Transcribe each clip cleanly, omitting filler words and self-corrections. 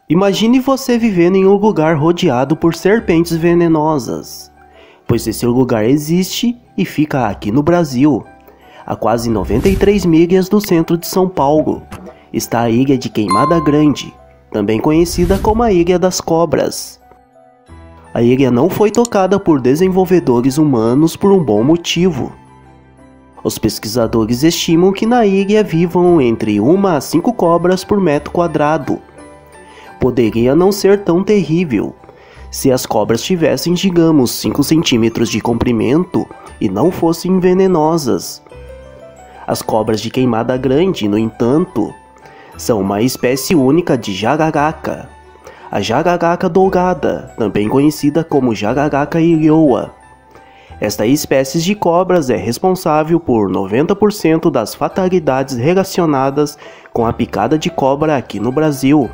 Imagine você vivendo em um lugar rodeado por serpentes venenosas, pois esse lugar existe e fica aqui no Brasil. A quase 93 milhas do centro de São Paulo está a Ilha de Queimada Grande, também conhecida como a Ilha das Cobras. A ilha não foi tocada por desenvolvedores humanos por um bom motivo. Os pesquisadores estimam que na ilha vivam entre 1 a 5 cobras por metro quadrado. Poderia não ser tão terrível se as cobras tivessem, digamos, 5 centímetros de comprimento e não fossem venenosas. As cobras de Queimada Grande, no entanto, são uma espécie única de jararaca, a jararaca dourada, também conhecida como jararaca ilhoa. Esta espécie de cobras é responsável por 90% das fatalidades relacionadas com a picada de cobra aqui no Brasil.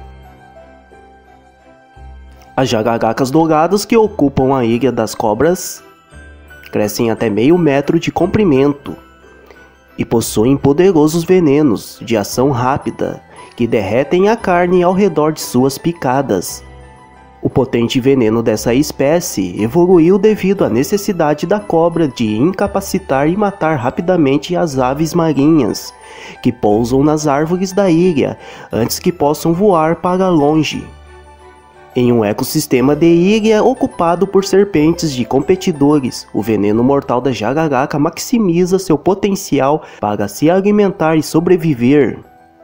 As jararacas douradas que ocupam a Ilha das Cobras crescem até meio metro de comprimento e possuem poderosos venenos de ação rápida que derretem a carne ao redor de suas picadas. O potente veneno dessa espécie evoluiu devido à necessidade da cobra de incapacitar e matar rapidamente as aves marinhas que pousam nas árvores da ilha antes que possam voar para longe. Em um ecossistema de ilha ocupado por serpentes de competidores, o veneno mortal da jararaca maximiza seu potencial para se alimentar e sobreviver.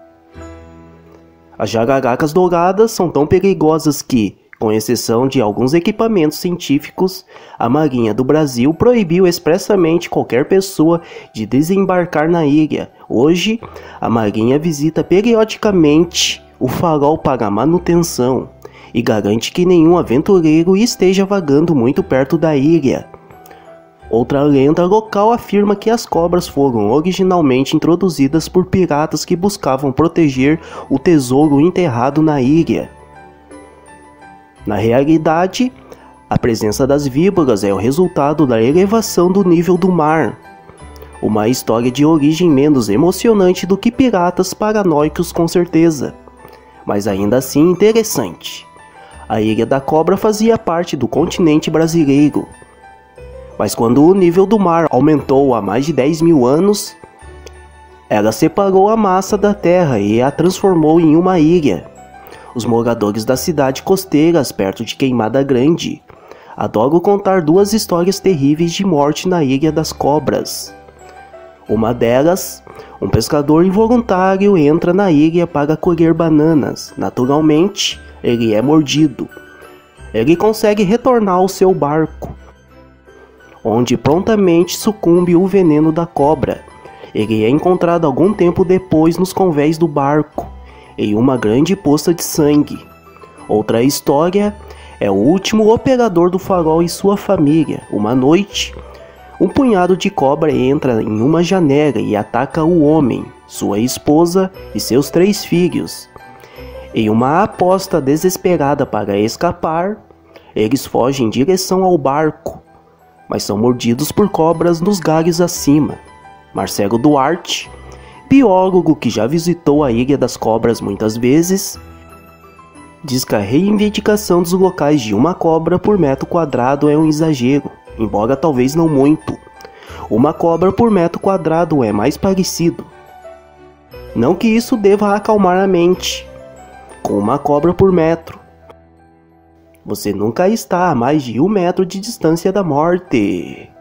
As jararacas douradas são tão perigosas que, com exceção de alguns equipamentos científicos, a Marinha do Brasil proibiu expressamente qualquer pessoa de desembarcar na ilha. Hoje, a Marinha visita periodicamente o farol para manutenção e garante que nenhum aventureiro esteja vagando muito perto da ilha. Outra lenda local afirma que as cobras foram originalmente introduzidas por piratas que buscavam proteger o tesouro enterrado na ilha. Na realidade, a presença das víboras é o resultado da elevação do nível do mar. Uma história de origem menos emocionante do que piratas paranoicos, com certeza, mas ainda assim interessante. A Ilha da Cobra fazia parte do continente brasileiro, mas quando o nível do mar aumentou há mais de 10 mil anos, ela separou a massa da terra e a transformou em uma ilha. Os moradores da cidade costeiras perto de Queimada Grande adoram contar duas histórias terríveis de morte na Ilha das Cobras. Uma delas, um pescador involuntário entra na ilha para colher bananas. Naturalmente, ele é mordido. Ele consegue retornar ao seu barco, onde prontamente sucumbe o veneno da cobra. Ele é encontrado algum tempo depois nos convéis do barco, em uma grande poça de sangue. Outra história é o último operador do farol e sua família. Uma noite, um punhado de cobra entra em uma janela e ataca o homem, sua esposa e seus 3 filhos. Em uma aposta desesperada para escapar, eles fogem em direção ao barco, mas são mordidos por cobras nos galhos acima. Marcelo Duarte, biólogo que já visitou a Ilha das Cobras muitas vezes, diz que a reivindicação dos locais de uma cobra por metro quadrado é um exagero, embora talvez não muito. Uma cobra por metro quadrado é mais parecido. Não que isso deva acalmar a mente. Com uma cobra por metro, você nunca está a mais de 1 metro de distância da morte.